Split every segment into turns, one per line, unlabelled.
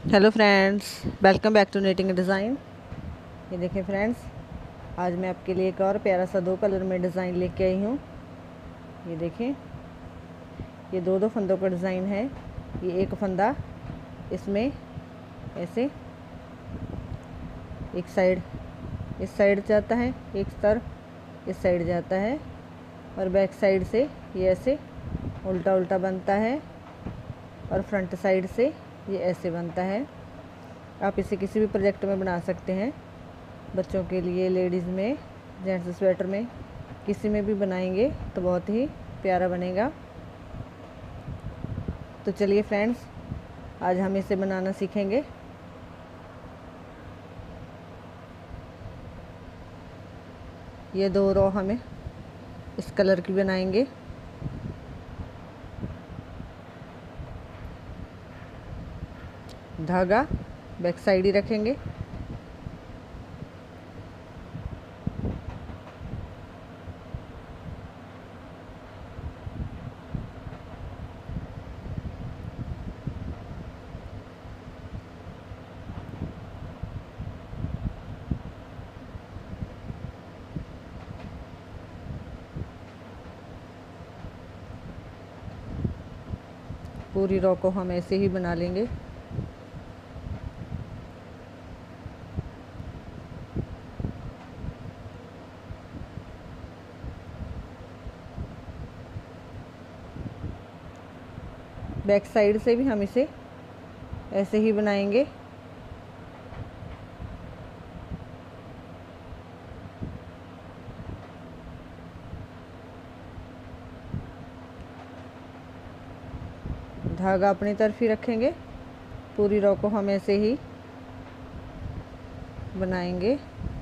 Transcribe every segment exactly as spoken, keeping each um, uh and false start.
Hello friends, welcome back to knitting design. ये देखें friends, आज मैं आपके लिए एक और प्यारा सा दो कलर में डिज़ाइन लेके आई हूँ। ये देखें, ये दो दो फंदों का डिज़ाइन है। ये एक फंदा इसमें ऐसे एक साइड इस साइड जाता है, एक तरफ इस साइड जाता है, और बैक साइड से ये ऐसे उल्टा उल्टा बनता है, और फ्रंट साइड से ये ऐसे बनता है। आप इसे किसी भी प्रोजेक्ट में बना सकते हैं, बच्चों के लिए, लेडीज़ में, जेंट्स स्वेटर में, किसी में भी बनाएंगे तो बहुत ही प्यारा बनेगा। तो चलिए फ्रेंड्स, आज हम इसे बनाना सीखेंगे। ये दो रो हमें इस कलर की बनाएंगे। धागा बैक साइड ही रखेंगे। पूरी रो को हम ऐसे ही बना लेंगे। बैक साइड से भी हम इसे ऐसे ही बनाएंगे। धागा अपनी तरफ ही रखेंगे। पूरी रो को हम ऐसे ही बनाएंगे।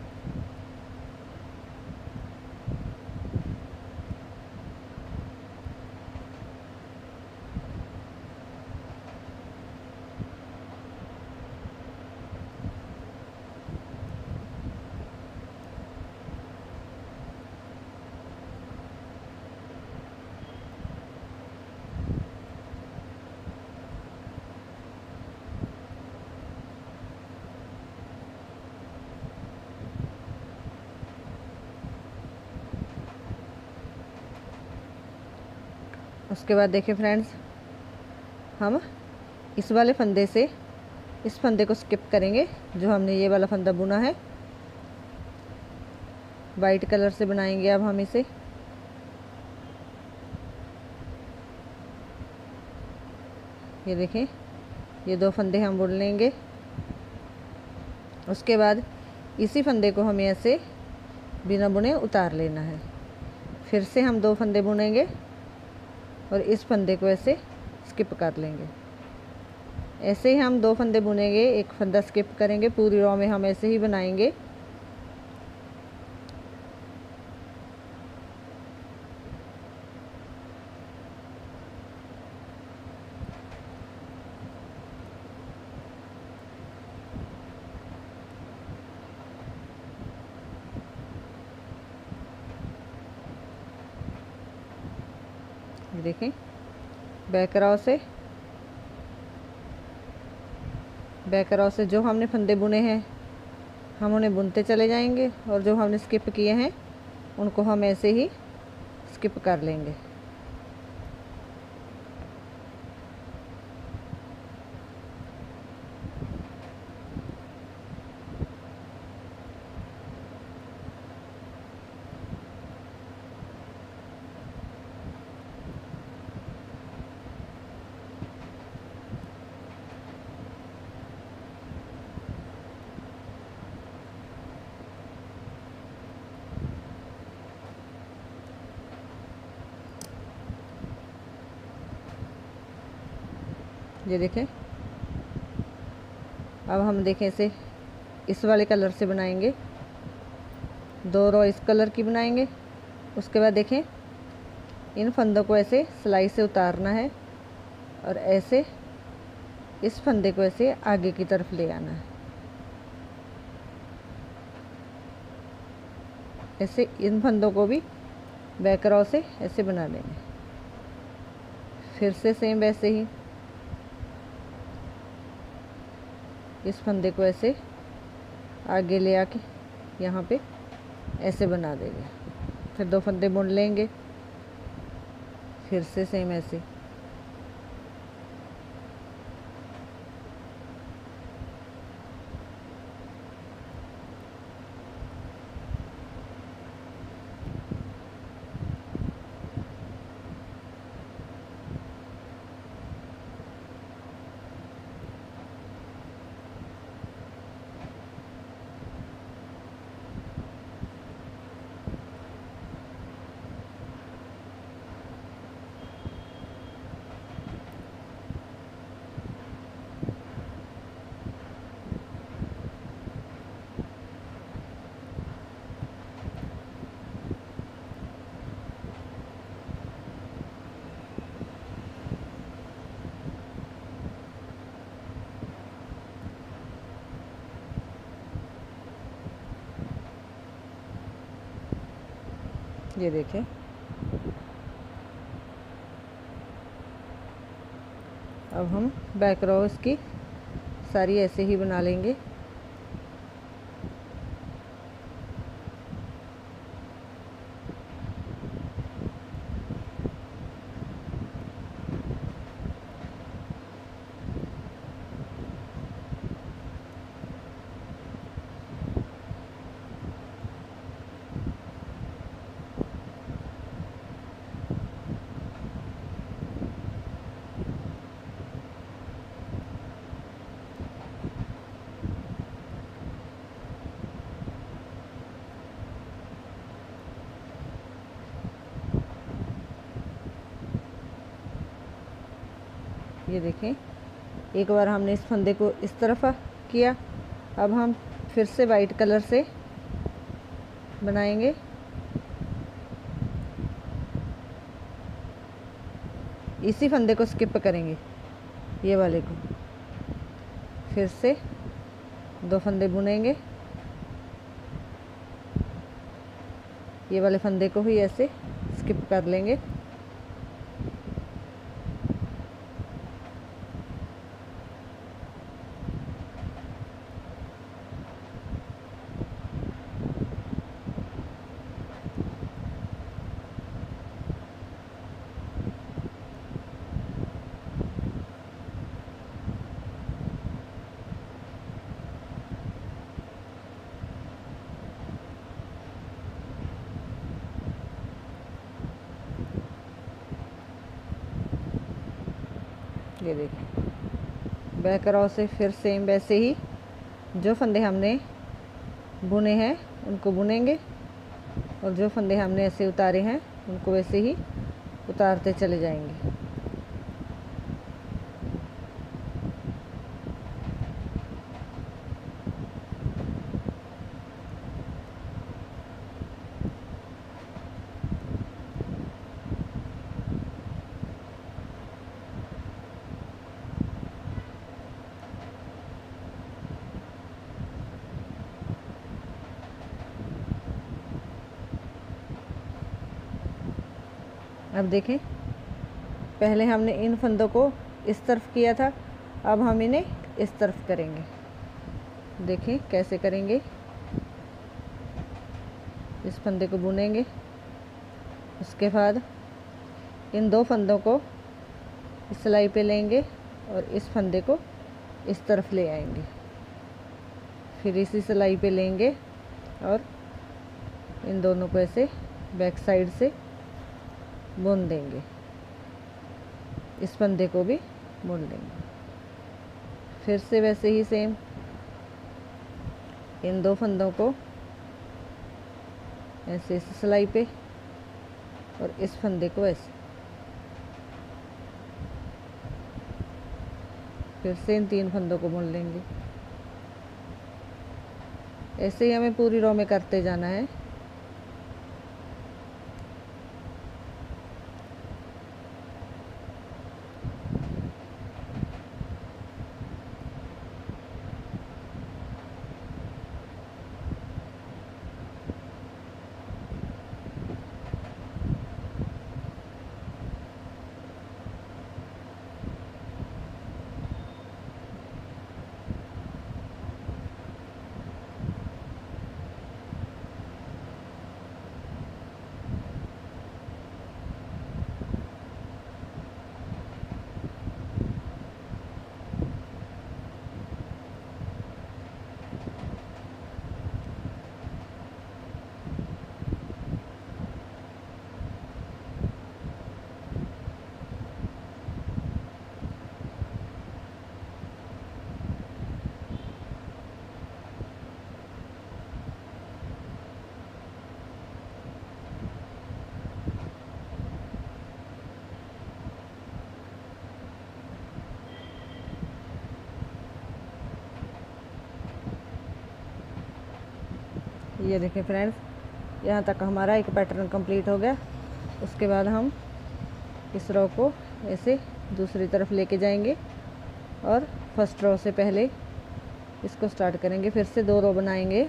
उसके बाद देखिए फ्रेंड्स, हम इस वाले फंदे से इस फंदे को स्किप करेंगे। जो हमने ये वाला फंदा बुना है, वाइट कलर से बनाएंगे अब हम इसे। ये देखें, ये दो फंदे हम बुन लेंगे। उसके बाद इसी फंदे को हमें ऐसे बिना बुने उतार लेना है। फिर से हम दो फंदे बुनेंगे और इस फंदे को ऐसे स्किप कर लेंगे। ऐसे ही हम दो फंदे बुनेंगे, एक फंदा स्किप करेंगे। पूरी रो में हम ऐसे ही बनाएंगे। देखें, बैक रो से बैक रो से जो हमने फंदे बुने हैं हम उन्हें बुनते चले जाएंगे, और जो हमने स्किप किए हैं उनको हम ऐसे ही स्किप कर लेंगे। ये देखें, अब हम देखें इसे इस वाले कलर से बनाएंगे। दो रो इस कलर की बनाएंगे। उसके बाद देखें, इन फंदों को ऐसे सिलाई से उतारना है, और ऐसे इस फंदे को ऐसे आगे की तरफ ले आना है। ऐसे इन फंदों को भी बैक रो से ऐसे बना लेंगे। फिर से सेम वैसे ही इस फंदे को ऐसे आगे ले आके यहाँ पे ऐसे बना देंगे। फिर दो फंदे बुन लेंगे, फिर से सेम ऐसे। ये देखें, अब हम बैक रो इसकी सारी ऐसे ही बना लेंगे। ये देखें, एक बार हमने इस फंदे को इस तरफ किया, अब हम फिर से वाइट कलर से बनाएंगे। इसी फंदे को स्किप करेंगे, ये वाले को। फिर से दो फंदे बुनेंगे, ये वाले फंदे को ही ऐसे स्किप कर लेंगे। ये देखिए, बैक रो से फिर सेम वैसे ही जो फंदे हमने बुने हैं उनको बुनेंगे, और जो फंदे हमने ऐसे उतारे हैं उनको वैसे ही उतारते चले जाएंगे। अब देखें, पहले हमने इन फंदों को इस तरफ किया था, अब हम इन्हें इस तरफ करेंगे। देखें कैसे करेंगे। इस फंदे को बुनेंगे, उसके बाद इन दो फंदों को इस सिलाई पे लेंगे और इस फंदे को इस तरफ ले आएंगे। फिर इसी सिलाई पे लेंगे और इन दोनों को ऐसे बैक साइड से बुन देंगे। इस फंदे को भी बुन देंगे। फिर से वैसे ही सेम इन दो फंदों को ऐसे इस सिलाई पे और इस फंदे को ऐसे। फिर से इन तीन फंदों को बुन लेंगे। ऐसे ही हमें पूरी रो में करते जाना है। ये देखें फ्रेंड्स, यहाँ तक हमारा एक पैटर्न कंप्लीट हो गया। उसके बाद हम इस रो को ऐसे दूसरी तरफ लेके जाएंगे और फर्स्ट रो से पहले इसको स्टार्ट करेंगे। फिर से दो रो बनाएंगे।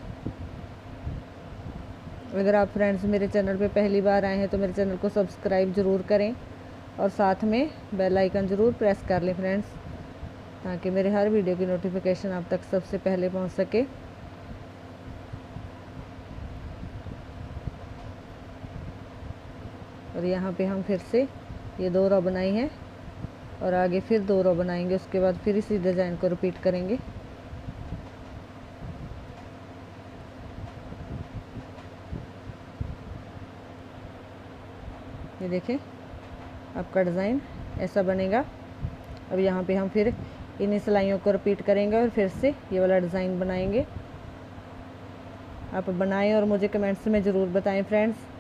अगर आप फ्रेंड्स मेरे चैनल पे पहली बार आए हैं तो मेरे चैनल को सब्सक्राइब ज़रूर करें और साथ में बेल आइकन ज़रूर प्रेस कर लें फ्रेंड्स, ताकि मेरे हर वीडियो की नोटिफिकेशन आप तक सबसे पहले पहुंच सके। और यहाँ पे हम फिर से ये दो रो बनाई हैं और आगे फिर दो रो बनाएंगे। उसके बाद फिर इसी डिज़ाइन को रिपीट करेंगे। ये देखें, आपका डिज़ाइन ऐसा बनेगा। अब यहाँ पे हम फिर इन सिलाइयों को रिपीट करेंगे और फिर से ये वाला डिज़ाइन बनाएंगे। आप बनाएं और मुझे कमेंट्स में ज़रूर बताएं फ्रेंड्स।